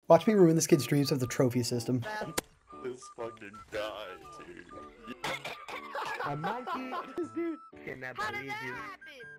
Watch me ruin this kid's dreams of the trophy system. This fucking guy, dude. A monkey? Dude, cannot How did believe that you. happen?